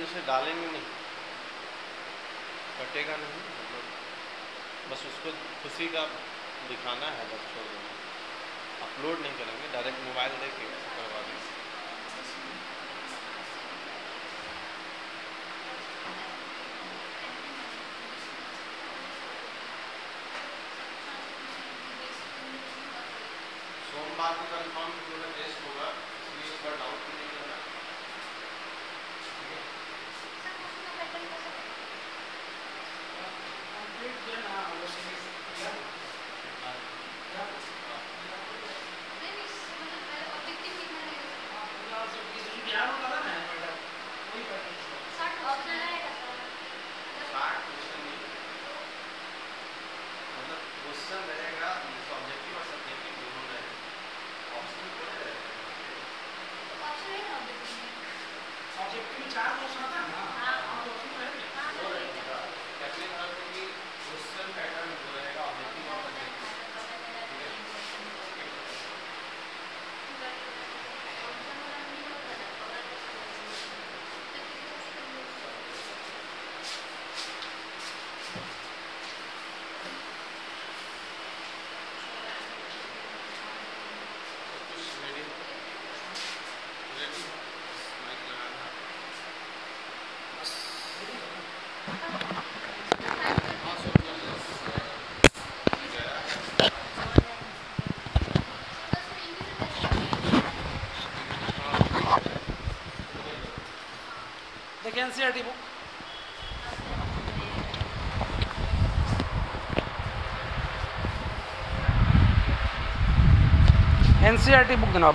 उसे डालेंगे नहीं, कटेगा नहीं, मतलब बस उसको खुशी का दिखाना है, बस छोड़ देंगे, अपलोड नहीं करेंगे, डायरेक्ट मोबाइल देके करवा देंगे। सोमवार को कंफर्म पूरा टेस्ट होगा, इसलिए इस बार डाउट भी नहीं करना। एनसीईआरटी बुक एनसीईआरटी बुक जनाब।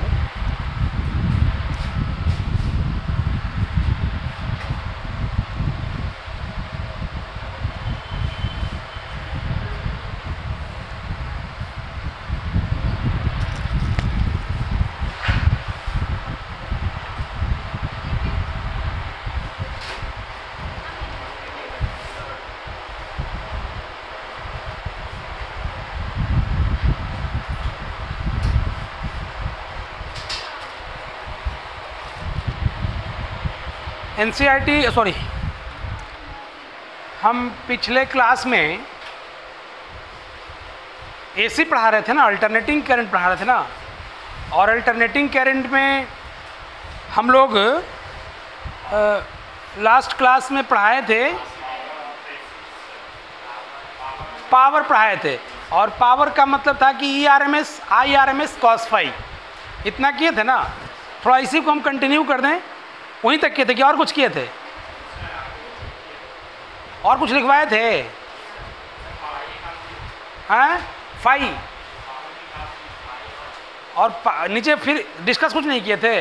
एनसीईआरटी सॉरी, हम पिछले क्लास में एसी पढ़ा रहे थे ना, अल्टरनेटिंग करंट पढ़ा रहे थे ना, और अल्टरनेटिंग करंट में हम लोग लास्ट क्लास में पढ़ाए थे, पावर पढ़ाए थे, और पावर का मतलब था कि ERMS IRMS cos फाई, इतना किए थे ना। थोड़ा इसी को हम कंटिन्यू कर दें, वहीं तक किए थे कि और कुछ किए थे, और कुछ लिखवाए थे? हैं फाई, और नीचे फिर डिस्कस कुछ नहीं किए थे?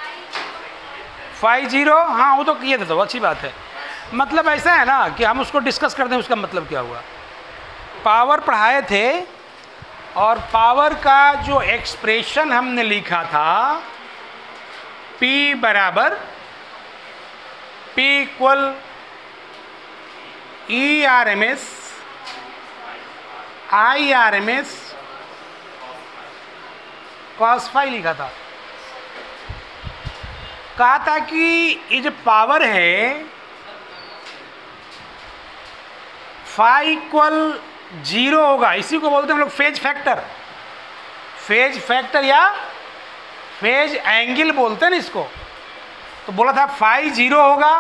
फाई जीरो, हाँ वो तो किए थे, तो अच्छी बात है। मतलब ऐसा है ना कि हम उसको डिस्कस कर दें, उसका मतलब क्या हुआ। पावर पढ़ाए थे, और पावर का जो एक्सप्रेशन हमने लिखा था, P बराबर P equal ERMS IRMS cos phi लिखा था। कहा था कि ये जो पावर है, फाई इक्वल 0 होगा, इसी को बोलते हैं हम लोग फेज फैक्टर। फेज फैक्टर या फेज एंगल बोलते हैं ना इसको। तो बोला था फाई 0 होगा,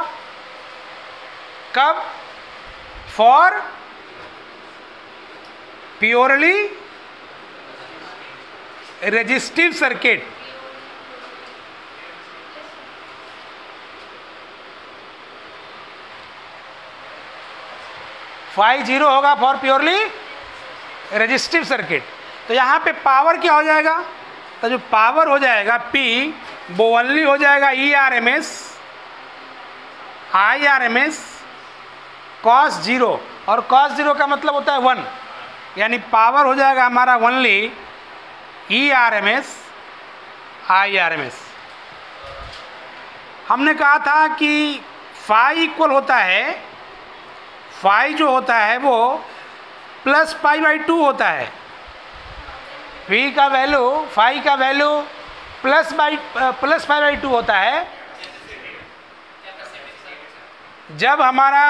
कब? For purely resistive circuit. Phi 0 होगा फॉर प्योरली रेजिस्टिव सर्किट। तो यहाँ पे पावर क्या हो जाएगा? तो जो पावर हो जाएगा P, वो ओनली हो जाएगा ERMS IRMS cos 0, और cos 0 का मतलब होता है 1, यानी पावर हो जाएगा हमारा ओनली ERMS IRMS। हमने कहा था कि फाई इक्वल होता है, फाई जो होता है वो प्लस पाई बाई 2 होता है। फी का वैल्यू, फाई का वैल्यू प्लस पाई बाई 2 होता है। जब हमारा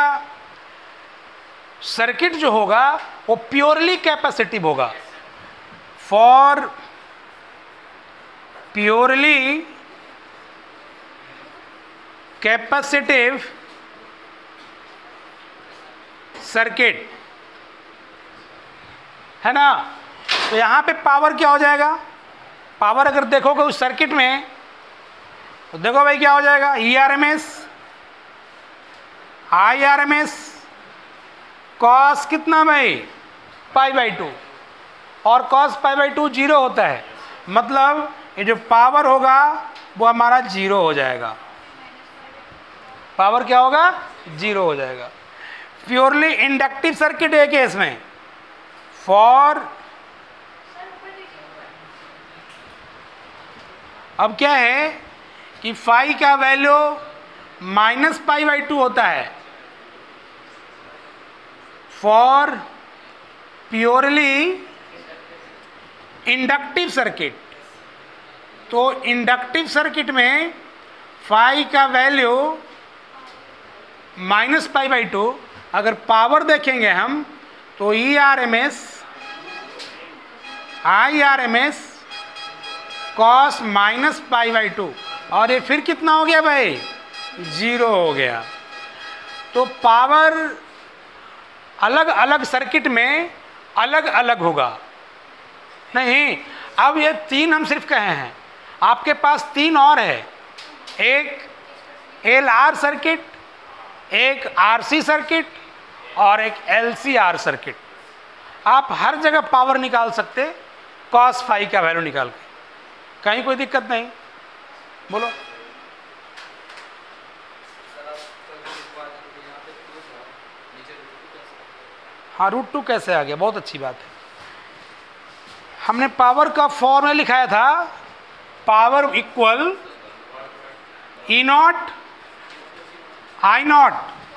सर्किट जो होगा वो प्योरली कैपेसिटिव होगा। फॉर प्योरली कैपेसिटिव सर्किट, है ना। तो यहाँ पे पावर क्या हो जाएगा, पावर अगर देखोगे उस सर्किट में तो देखो भाई क्या हो जाएगा, E R M S, I R M S, cos कितना भाई, पाई बाई 2, और कॉस पाई बाई 2 जीरो होता है, मतलब ये जो पावर होगा वो हमारा जीरो हो जाएगा, पावर क्या होगा, जीरो हो जाएगा। प्योरली इंडक्टिव सर्किट है केस में, फॉर अब क्या है कि फाई का वैल्यू माइनस पाई बाई 2 होता है। फॉर प्योरली इंडक्टिव सर्किट, तो इंडक्टिव सर्किट में फाई का वैल्यू माइनस पाई बाई 2, अगर पावर देखेंगे हम तो E R M S, I R M S, cos minus pi by 2, और ये फिर कितना हो गया भाई, जीरो हो गया। तो पावर अलग अलग सर्किट में अलग अलग होगा। नहीं, अब ये 3 हम सिर्फ कहे हैं, आपके पास 3 और है, एक एल आर सर्किट, एक आर सी सर्किट और एक एल सी आर सर्किट। आप हर जगह पावर निकाल सकते कॉस फाई का वैल्यू निकाल के, कहीं कोई दिक्कत नहीं। बोलो। हाँ, √2 कैसे आ गया, बहुत अच्छी बात है। हमने पावर का फॉर्मूला लिखाया था, power equal E not I not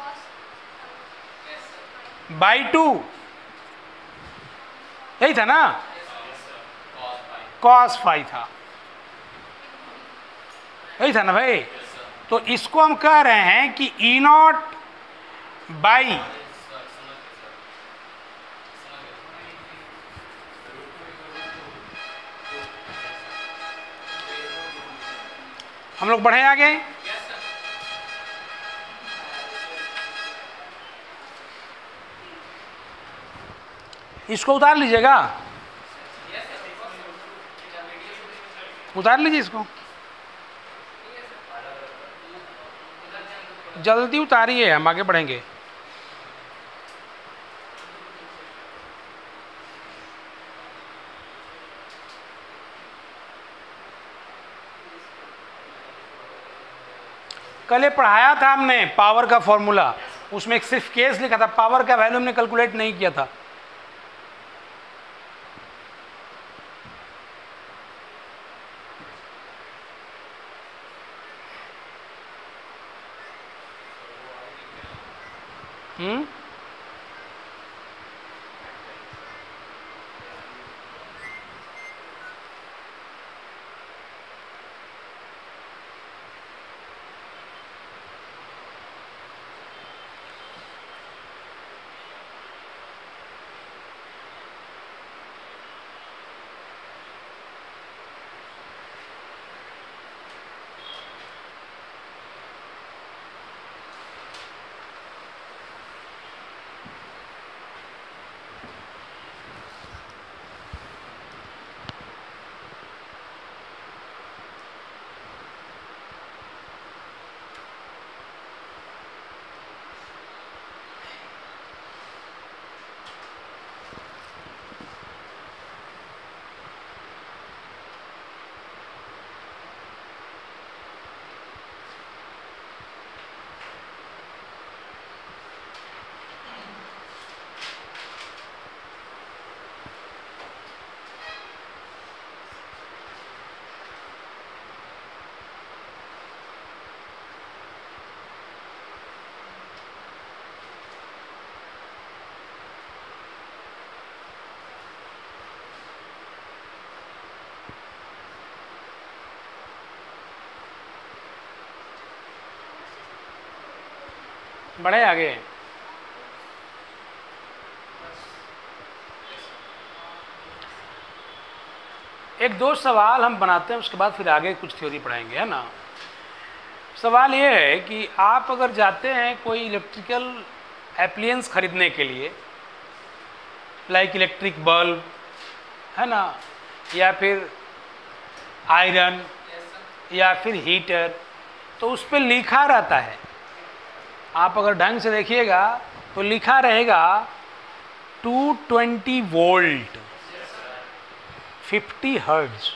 by 2, यही था ना, कॉस फाई था, यही था ना भाई। तो इसको हम कह रहे हैं कि ई नॉट बाई हम लोग बढ़े आगे। इसको उतार लीजिएगा, उतार लीजिए इसको, जल्दी उतारिए, हम आगे बढ़ेंगे। कल ये पढ़ाया था हमने पावर का फॉर्मूला, उसमें एक सिर्फ केस लिखा था, पावर का वैल्यू हमने कैलकुलेट नहीं किया था। बढ़े आगे। एक दो सवाल हम बनाते हैं, उसके बाद फिर आगे कुछ थ्योरी पढ़ाएंगे, है ना। सवाल ये है कि आप अगर जाते हैं कोई इलेक्ट्रिकल एप्लियंस खरीदने के लिए, लाइक इलेक्ट्रिक बल्ब, है ना, या फिर आयरन या फिर हीटर, तो उस पर लिखा रहता है, आप अगर ढंग से देखिएगा तो लिखा रहेगा 220 वोल्ट 50 हर्ट्ज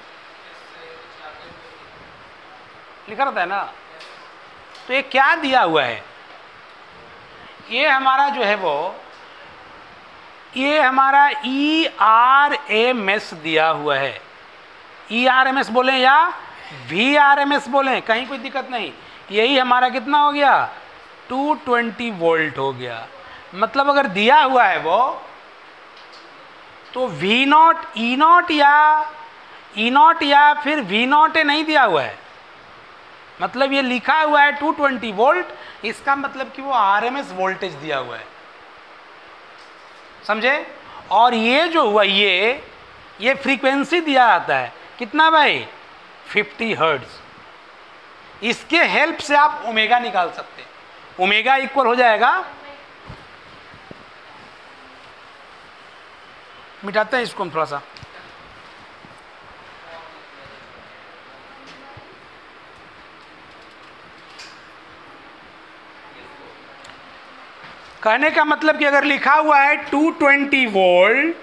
लिखा रहता है ना। तो ये क्या दिया हुआ है, ये हमारा जो है वो, ये हमारा ERMS दिया हुआ है। ERMS बोलें या VRMS बोलें, कहीं कोई दिक्कत नहीं। यही हमारा कितना हो गया, 220 वोल्ट हो गया। मतलब अगर दिया हुआ है वो, तो V0 E0 या फिर V0 नहीं दिया हुआ है, मतलब ये लिखा हुआ है 220 वोल्ट, इसका मतलब कि वो RMS वोल्टेज दिया हुआ है, समझे। और ये जो हुआ, ये फ्रीक्वेंसी दिया आता है, कितना भाई, 50 हर्ट्ज। इसके हेल्प से आप ओमेगा निकाल सकते हैं। ओमेगा इक्वल हो जाएगा, मिटाते हैं इसको हम थोड़ा सा, कहने का मतलब कि अगर लिखा हुआ है 220 वोल्ट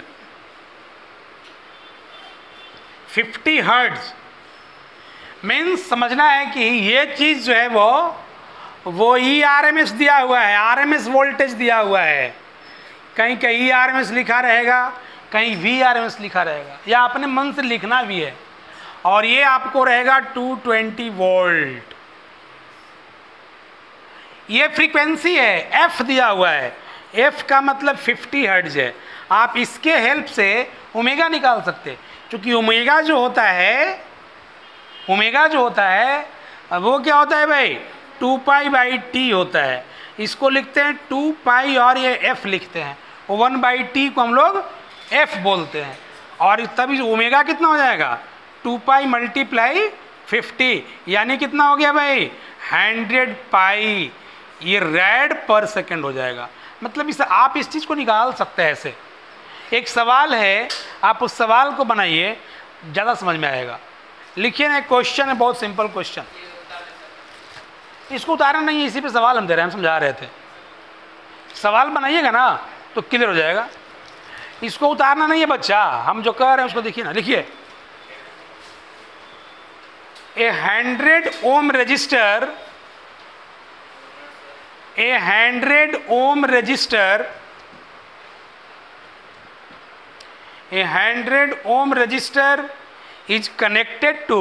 50 हर्ट्ज, मीन्स समझना है कि ये चीज़ जो है वो ERMS दिया हुआ है, RMS वोल्टेज दिया हुआ है। कहीं कहीं ERMS लिखा रहेगा, कहीं VRMS लिखा रहेगा, या अपने मन से लिखना भी है। और ये आपको रहेगा 220 वोल्ट। ये फ्रीक्वेंसी है, F दिया हुआ है, F का मतलब 50 हर्ट्ज है। आप इसके हेल्प से ओमेगा निकाल सकते, क्योंकि ओमेगा जो होता है वो क्या होता है भाई, 2π/T होता है। इसको लिखते हैं 2π और ये F लिखते हैं, 1/T को हम लोग F बोलते हैं। और तभी ओमेगा कितना हो जाएगा, 2π × 50, यानी कितना हो गया भाई, 100 पाई, ये रेड पर सेकंड हो जाएगा। मतलब इस आप इस चीज़ को निकाल सकते हैं ऐसे। एक सवाल है, आप उस सवाल को बनाइए, ज़्यादा समझ में आएगा। लिखिए ना, क्वेश्चन है, बहुत सिंपल क्वेश्चन। इसको उतारना नहीं है, इसी पे सवाल हम दे रहे हैं, हम समझा रहे थे। सवाल बनाइएगा ना तो क्लियर हो जाएगा। इसको उतारना नहीं है बच्चा, हम जो कह रहे हैं उसको देखिए ना। लिखिए, a 100 ohm resistor, a 100 ohm resistor, a 100 ohm resistor is connected to,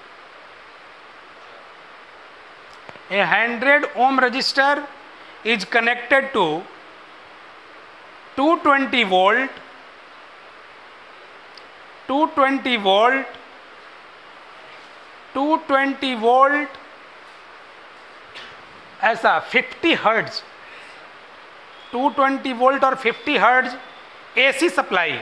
a 100 ohm resistor is connected to 220 volt 220 volt ऐसा 50 हर्ट्ज, 220 वोल्ट और 50 hertz AC supply,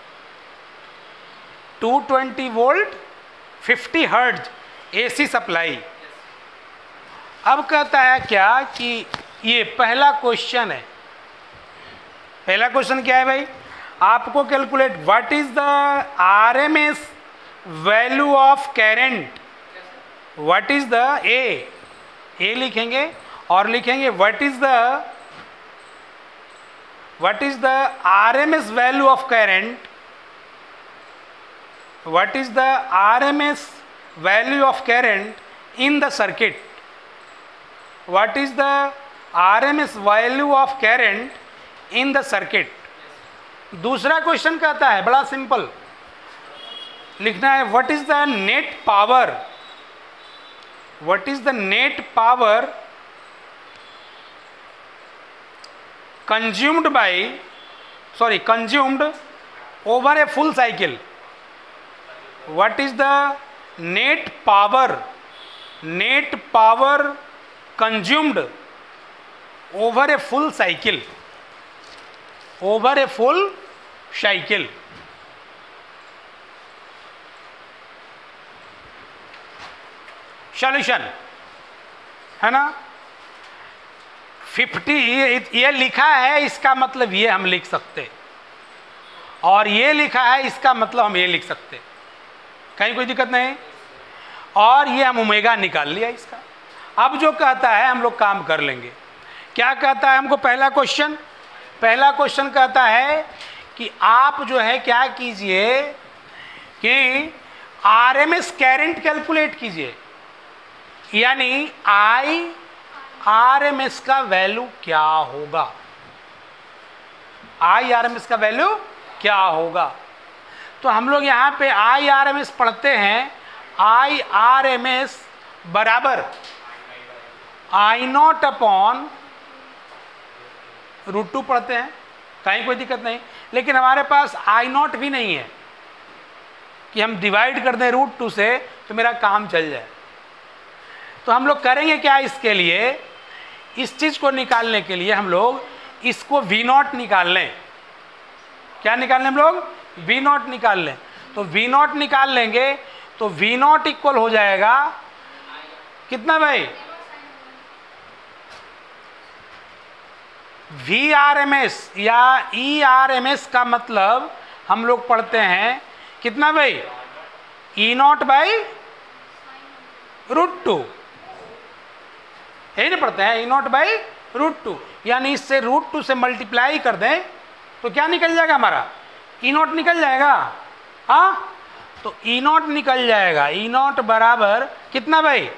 220 volt 50 hertz AC supply. अब कहता है क्या कि ये पहला क्वेश्चन है। पहला क्वेश्चन क्या है भाई, आपको calculate what is the RMS value of current, what is the a लिखेंगे और लिखेंगे what is the RMS value of current, what is the RMS value of current in the circuit, what is the RMS value of current in the circuit. दूसरा question कहता है, बड़ा simple लिखना है, what is the net power, what is the net power consumed over a full cycle, what is the net power consumed over a full cycle, over a full cycle. Solution है ना, 50 ये लिखा है, इसका मतलब ये हम लिख सकते, और ये लिखा है इसका मतलब हम ये लिख सकते, कहीं कोई दिक्कत नहीं। और ये हम ओमेगा निकाल लिया इसका। अब जो कहता है हम लोग काम कर लेंगे। क्या कहता है हमको पहला क्वेश्चन कहता है कि आप जो है क्या कीजिए कि आरएमएस करंट कैलकुलेट कीजिए, यानी आरएमएस का वैल्यू क्या होगा, आरएमएस का वैल्यू क्या होगा। तो हम लोग यहाँ पे आरएमएस पढ़ते हैं, आरएमएस बराबर I0 अपॉन √2 पढ़ते हैं, कहीं कोई दिक्कत नहीं। लेकिन हमारे पास I0 भी नहीं है कि हम डिवाइड कर दें √2 से तो मेरा काम चल जाए। तो हम लोग करेंगे क्या, इसके लिए, इस चीज़ को निकालने के लिए हम लोग इसको V0 निकाल लें। क्या निकाल लें हम लोग, V0 निकाल लें। तो V0 निकाल लेंगे तो V0 इक्वल हो जाएगा कितना भाई, VRMS या ERMS का मतलब हम लोग पढ़ते हैं कितना भाई, E0 बाई √2, यही नहीं पढ़ते हैं, E0 बाई √2, यानी इससे √2 से मल्टीप्लाई कर दें तो क्या निकल जाएगा हमारा, E0 निकल जाएगा। हाँ, तो E0 निकल जाएगा, E0 बराबर कितना भाई,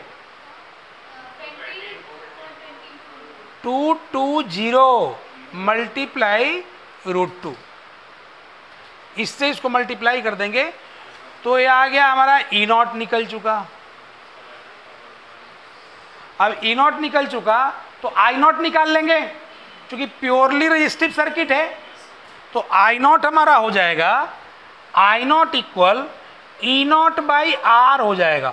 220 मल्टीप्लाई √2, इससे इसको मल्टीप्लाई कर देंगे तो ये आ गया हमारा E0 निकल चुका। अब E0 निकल चुका तो I0 निकाल लेंगे, क्योंकि प्योरली रेजिस्टिव सर्किट है। तो I0 हमारा हो जाएगा, I0 equal E0 by R हो जाएगा।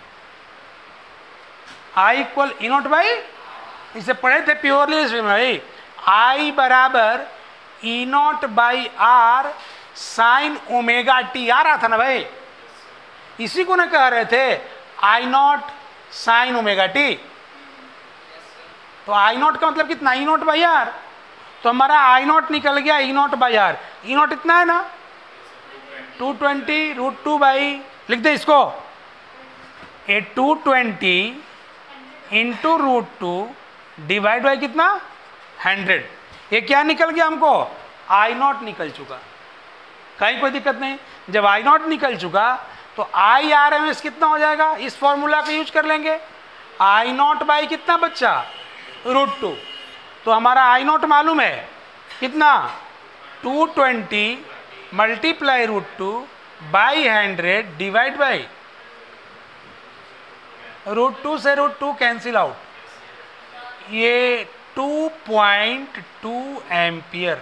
I इक्वल E0 बाई, इसे पढ़े थे प्योरली भाई, I बराबर E0 by R sine omega t आ रहा था ना भाई, इसी को ना कह रहे थे I0 साइन ओमेगा टी। तो I0 का मतलब कितना, E0 बाई R। तो हमारा I0 निकल गया E0 बाई R। E0 इतना है ना 220 √2 बाई, लिख दे इसको, ए 220 इंटू √2 डिवाइड बाई कितना 100। ये क्या निकल गया हमको, I0 निकल चुका, कहीं कोई दिक्कत नहीं। जब I0 निकल चुका तो IRMS कितना हो जाएगा, इस फॉर्मूला का यूज कर लेंगे, I0 बाई कितना बच्चा √2। तो हमारा I0 मालूम है कितना, 220 मल्टीप्लाई √2 बाई 100 डिवाइड बाई √2 से √2 कैंसिल आउट, ये 2.2 एम्पियर,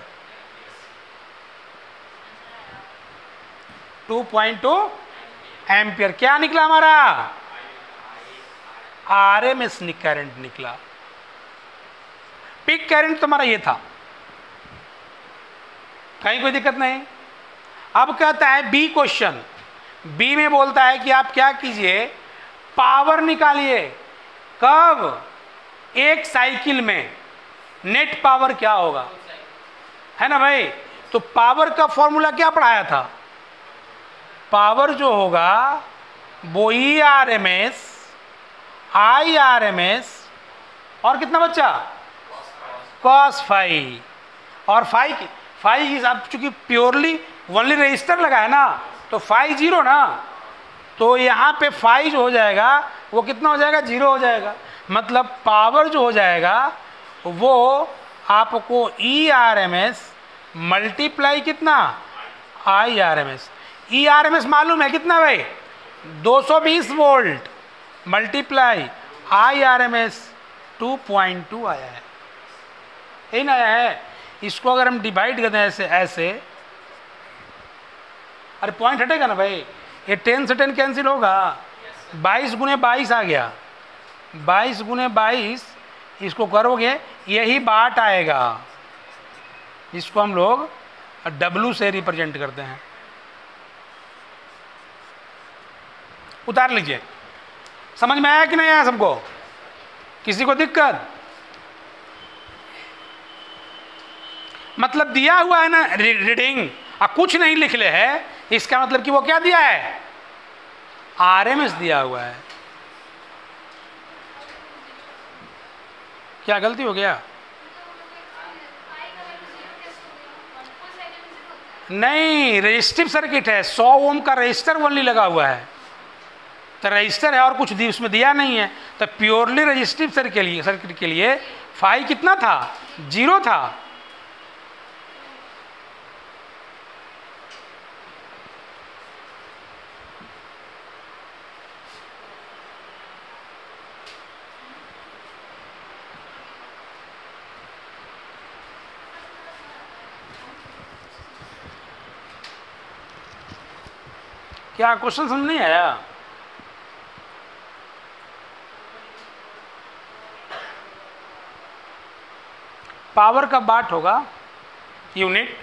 2.2 एम्पियर क्या निकला हमारा, आरएमएस करंट निकला। पीक करंट तो हमारा ये था, कहीं कोई दिक्कत नहीं। अब कहता है बी क्वेश्चन, बी में बोलता है कि आप क्या कीजिए, पावर निकालिए, कब, एक साइकिल में नेट पावर क्या होगा, है ना भाई। तो पावर का फॉर्मूला क्या पढ़ाया था, पावर जो होगा वो ERMS IRMS और कितना बच्चा cos फाई, और फाई की अब चूंकि प्योरली ओनली रजिस्टर लगा है ना तो फाई 0 ना, तो यहाँ पे फाई जो हो जाएगा वो कितना हो जाएगा, 0 हो जाएगा। मतलब पावर जो हो जाएगा वो आपको ERMS मल्टीप्लाई कितना IRMS, ERMS मालूम है कितना भाई, 220 वोल्ट मल्टीप्लाई IRMS 2.2 आया है, यही ना आया है। इसको अगर हम डिवाइड करते हैं ऐसे ऐसे, अरे पॉइंट हटेगा ना भाई, ये 10 से 10 कैंसिल होगा, 22 गुने 22 आ गया, 22 गुने 22 इसको करोगे यही बाट आएगा, इसको हम लोग W से रिप्रेजेंट करते हैं। उतार लीजिए। समझ में आया कि नहीं आया सबको? किसी को दिक्कत? मतलब दिया हुआ है ना रीडिंग, और कुछ नहीं लिख ले है, इसका मतलब कि वो क्या दिया है? RMS दिया हुआ है। क्या गलती हो गया? नहीं, रजिस्टिव सर्किट है, 100 ओम का रजिस्टर ओनली लगा हुआ है, तो रजिस्टर है और कुछ उसमें दिया नहीं है, तो प्योरली रजिस्टिव सर्किट के लिए फाई कितना था? 0 था। क्या क्वेश्चन समझ नहीं आया? पावर का वाट होगा यूनिट,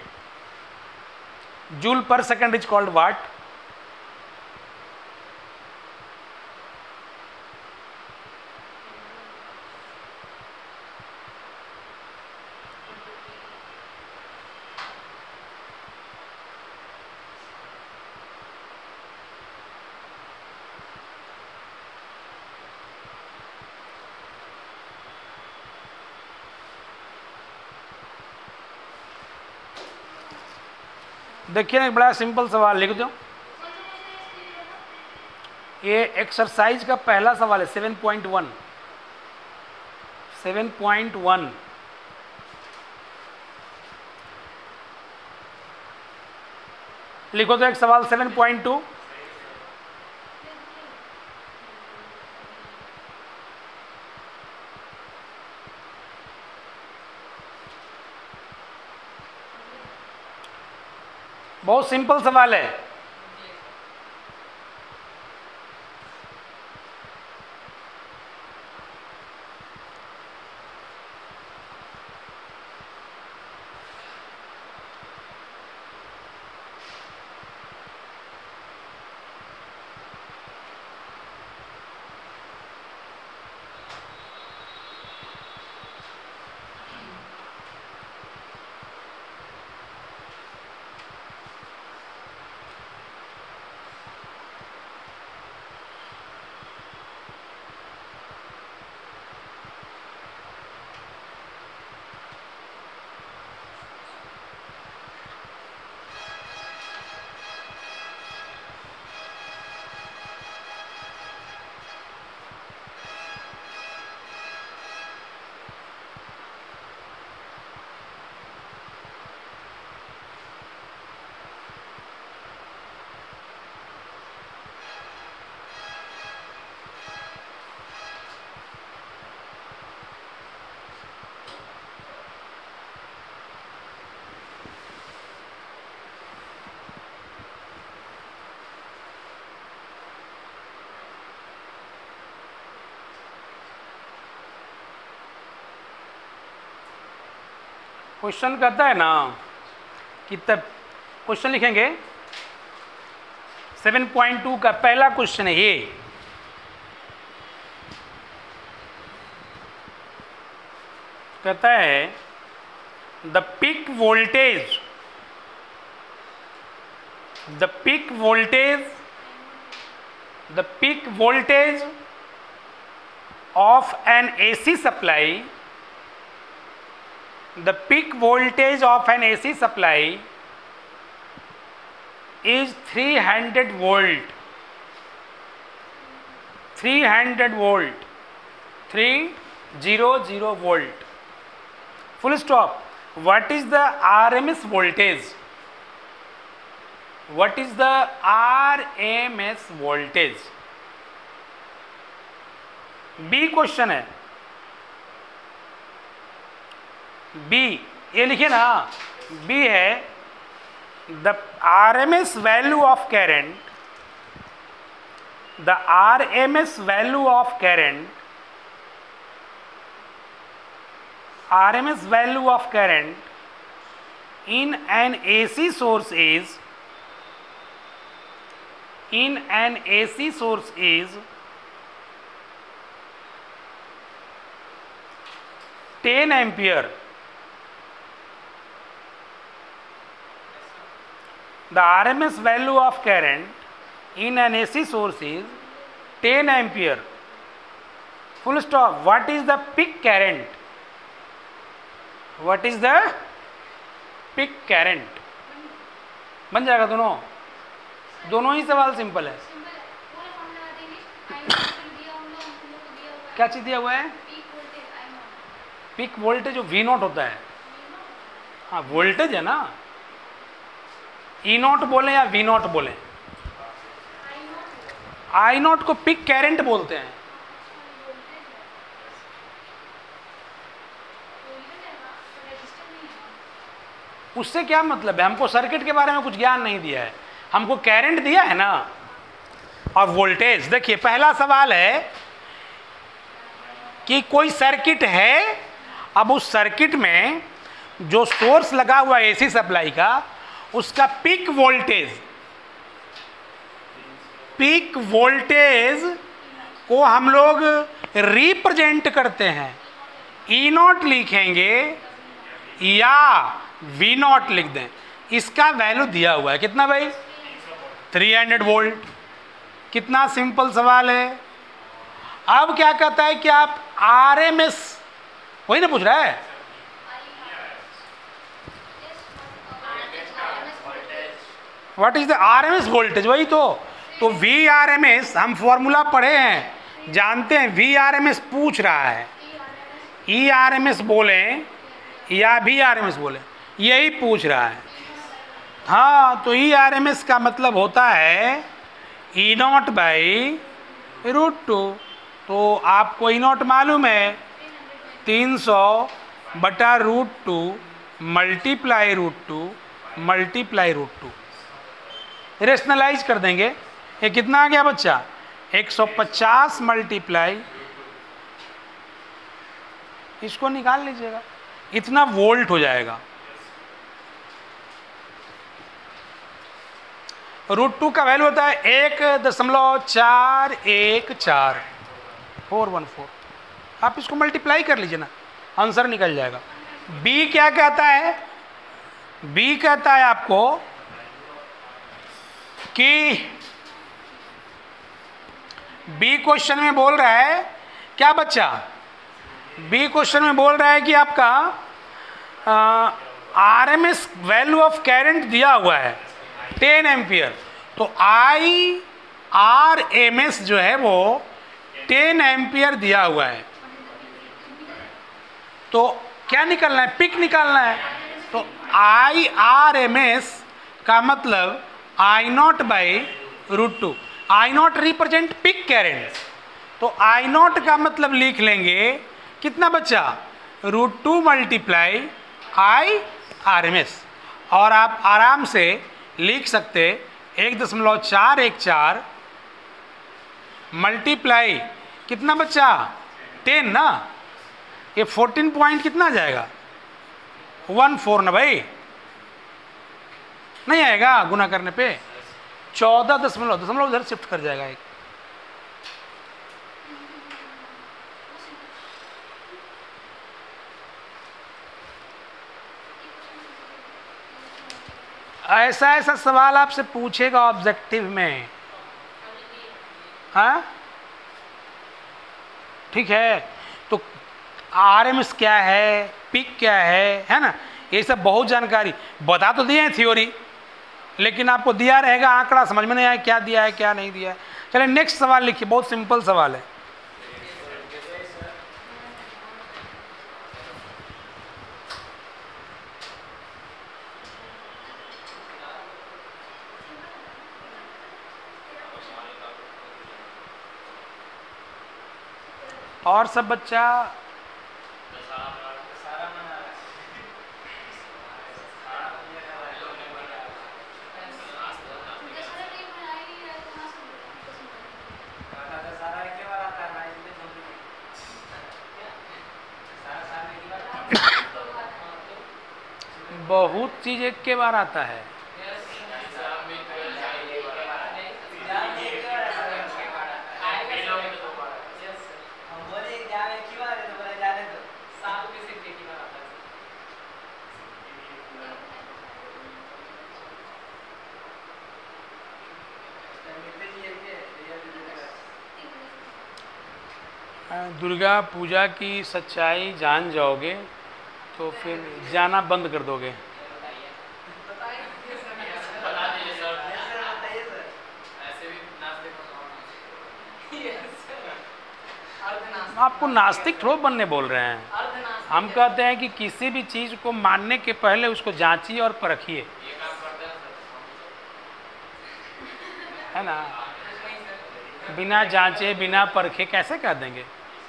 जूल पर सेकंड इज कॉल्ड वाट। देखिए ना, एक बड़ा सिंपल सवाल लिख दो। ये एक्सरसाइज का पहला सवाल है 7.1। 7.1 लिखो तो एक सवाल 7.2। बहुत सिंपल सवाल है। क्वेश्चन कहता है ना कि तब क्वेश्चन लिखेंगे 7.2 का पहला क्वेश्चन है ये। कहता है the peak voltage of an AC supply, the peak voltage of an AC supply is 300 volt. 300 volt. 300 volt. Full stop. What is the RMS voltage? What is the RMS voltage? B question है। B ये लिखिए ना, B है the RMS value of current, the RMS value of current RMS value of current in an AC source is 10 ampere. The RMS value of current in an AC source is 10 ampere. Full stop. What is the peak current? What is the peak current? बन जाएगा दोनों ही सवाल simple है। क्या चीज दिया हुआ है? पीक वोल्टेज जो V नॉट होता है। हाँ वोल्टेज है ना, E नॉट बोले या V नॉट बोले, I नॉट को पीक करंट बोलते हैं। उससे क्या मतलब है? हमको सर्किट के बारे में कुछ ज्ञान नहीं दिया है, हमको करंट दिया है ना और वोल्टेज। देखिए पहला सवाल है कि कोई सर्किट है, अब उस सर्किट में जो सोर्स लगा हुआ है एसी सप्लाई का, उसका पीक वोल्टेज को हम लोग रिप्रेजेंट करते हैं। ई नॉट लिखेंगे या वी नॉट लिख दें, इसका वैल्यू दिया हुआ है कितना भाई? 300 वोल्ट। कितना सिंपल सवाल है। अब क्या कहता है कि आप RMS, वही ना पूछ रहा है, what is the RMS voltage, वही तो VRMS हम फॉर्मूला पढ़े हैं, जानते हैं। VRMS पूछ रहा है, ERMS बोले या VRMS बोले, यही पूछ रहा है। हाँ तो ERMS का मतलब होता है E नॉट बाई √2। तो आपको E नॉट मालूम है 300 बटा √2 मल्टीप्लाई √2 रेशनलाइज कर देंगे। ये कितना आ गया बच्चा? 150 मल्टीप्लाई, इसको निकाल लीजिएगा, इतना वोल्ट हो जाएगा। √2 का वैल्यू होता है 1.414 आप इसको मल्टीप्लाई कर लीजिए ना, आंसर निकल जाएगा। बी क्या कहता है? बी कहता है आपको कि बी क्वेश्चन में बोल रहा है क्या बच्चा? बी क्वेश्चन में बोल रहा है कि आपका RMS वैल्यू ऑफ करंट दिया हुआ है 10 एम्पियर, तो IRMS जो है वो 10 एम्पियर दिया हुआ है। तो क्या निकालना है? पिक निकालना है। तो IRMS का मतलब I not by √2। I not represent peak current, तो I नॉट का मतलब लिख लेंगे कितना बच्चा? √2 मल्टीप्लाई IRMS। और आप आराम से लिख सकते 1.414 मल्टीप्लाई कितना बच्चा? 10 ना, ये 14 पॉइंट कितना आ जाएगा? 14 ना भाई, नहीं आएगा गुना करने पे, 14 इधर शिफ्ट कर जाएगा एक। ऐसा सवाल आपसे पूछेगा ऑब्जेक्टिव में, हाँ ठीक है। तो RMS क्या है, पिक क्या है ना, ये सब बहुत जानकारी बता तो दिए हैं थ्योरी, लेकिन आपको दिया रहेगा आंकड़ा, समझ में नहीं आया क्या दिया है क्या नहीं दिया है। चलिए नेक्स्ट सवाल लिखिए, बहुत सिंपल सवाल है। और सब बच्चा बहुत चीज एक के बार आता है। दुर्गा पूजा की सच्चाई जान जाओगे तो फिर जाना बंद कर दोगे। आपको नास्तिक थोड़ा बनने बोल रहे हैं। हम कहते हैं कि किसी भी चीज को मानने के पहले उसको जांचिए और परखिए, है ना। बिना जांचे बिना परखे कैसे कह देंगे।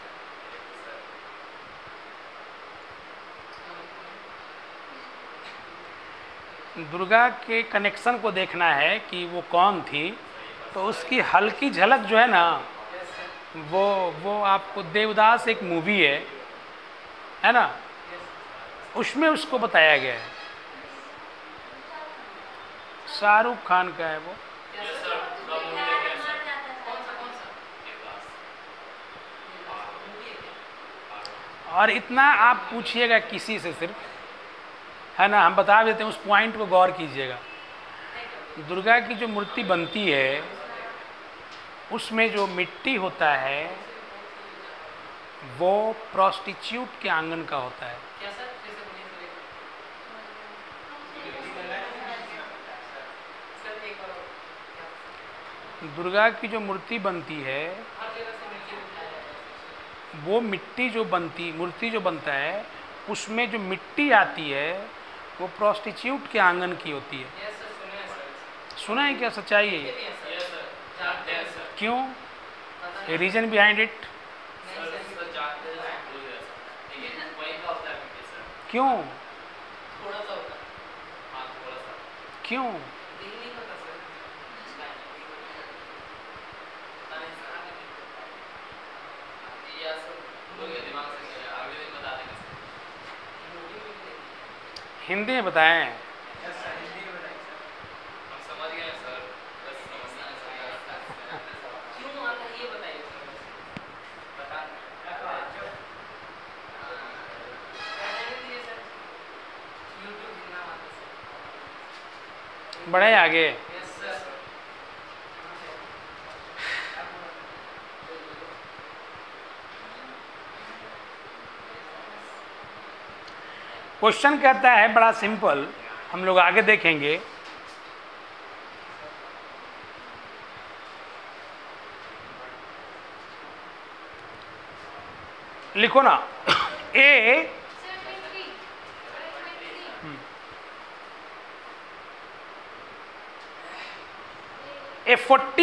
दुर्गा के कनेक्शन को देखना है कि वो कौन थी, तो उसकी हल्की झलक जो है ना, वो आपको देवदास एक मूवी है ना, उसमें उसको बताया गया है। शाहरुख खान का है वो। और इतना आप पूछिएगा किसी से सिर्फ, है ना, हम बता देते हैं, उस पॉइंट को गौर कीजिएगा। दुर्गा की जो मूर्ति बनती है उसमें जो मिट्टी होता है वो प्रोस्टिट्यूट के आंगन का होता है। दुर्गा की जो मूर्ति बनती है वो मिट्टी जो मूर्ति जो बनता है उसमें जो मिट्टी आती है वो प्रोस्टिट्यूट के आंगन की होती है। सुना है क्या? सच्चाई है ये? क्यों? Reason behind it? क्यों? क्यों? हिंदी में बताएं। बढ़े आगे। क्वेश्चन कहता है बड़ा सिंपल, हम लोग आगे देखेंगे। लिखो ना A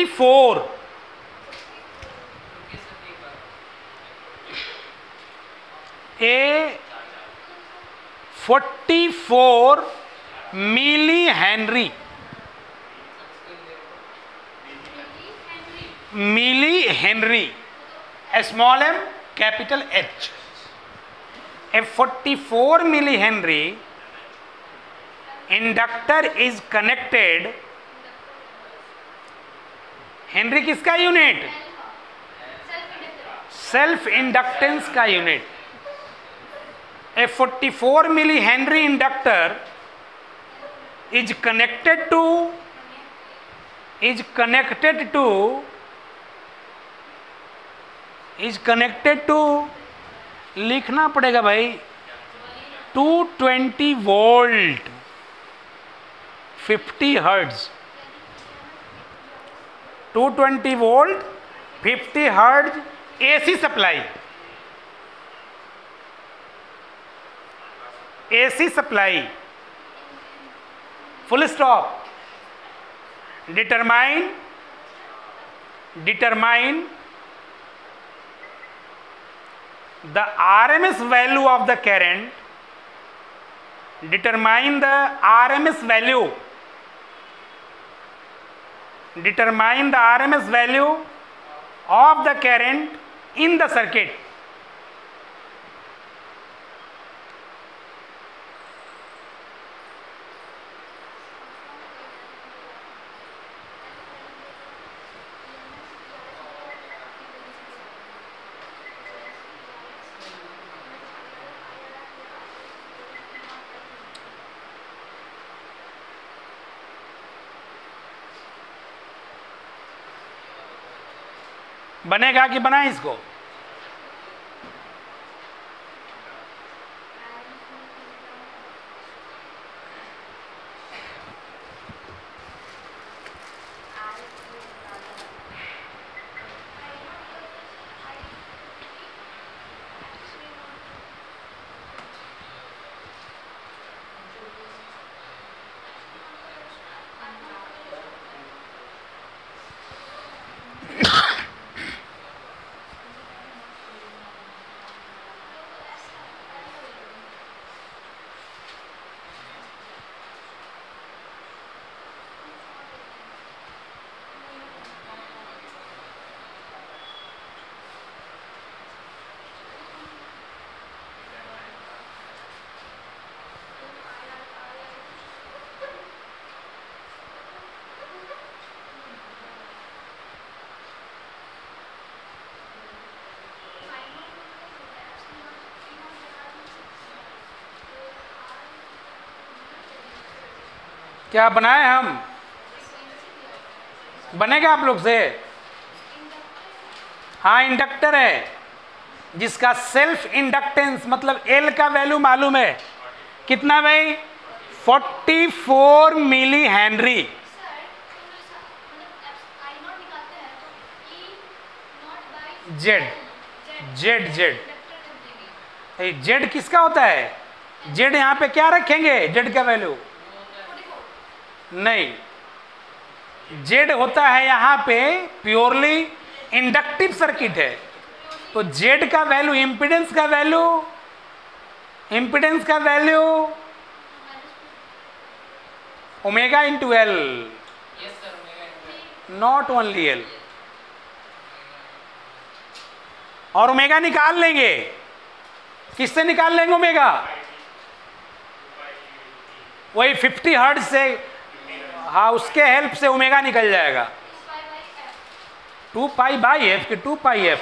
44 millihenry, small m capital H। A 44 millihenry inductor is connected. Henry किसका यूनिट? सेल्फ इंडक्टेंस का unit. A 44 millihenry inductor is connected to लिखना पड़ेगा भाई 220 volt 50 hertz. 220 volt 50 hertz AC supply. AC supply, full stop. Determine the RMS value of the current, determine the RMS value of the current in the circuit. बनेगा कि बनाए इसको? क्या बनाए हम? बनेगा आप लोग से? हाँ, इंडक्टर है जिसका सेल्फ इंडक्टेंस मतलब एल का वैल्यू मालूम है कितना भाई? 44 millihenry. Z Z Z Z किसका होता है? जेड यहाँ पे क्या रखेंगे? जेड का वैल्यू नहीं, जेड होता है यहाँ पे प्योरली इंडक्टिव सर्किट है। तो जेड का वैल्यू इम्पीडेंस का value omega into L, not only L. और ओमेगा निकाल लेंगे, किससे निकाल लेंगे ओमेगा? वही 50 हर्ट्ज से, हाँ उसके हेल्प से ओमेगा निकल जाएगा। 2 पाई बाई एफ कि 2 पाई एफ?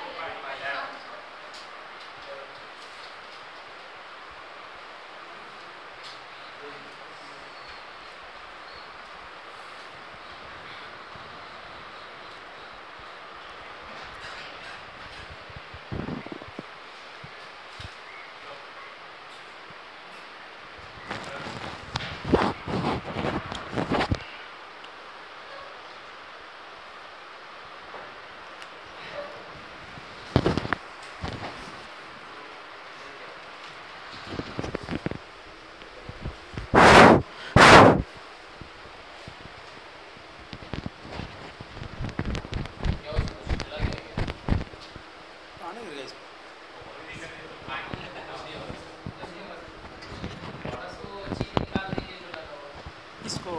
इसको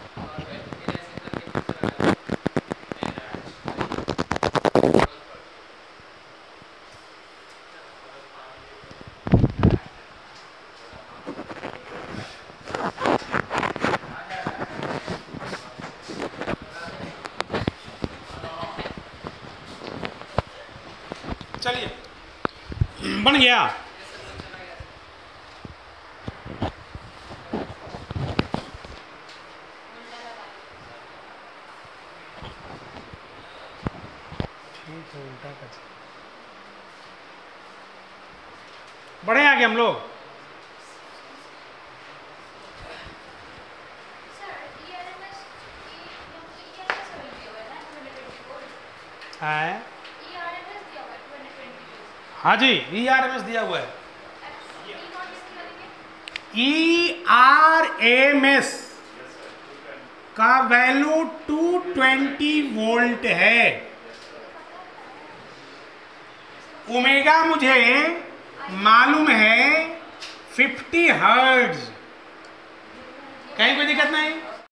चलिए बन गया। बढ़े आगे हम लोग। है हाँ जी, ERMS दिया हुआ है। ERMS का वैल्यू 220 वोल्ट है। ओमेगा मुझे मालूम है 50 हर्ट्ज, कहीं कोई दिक्कत नहीं।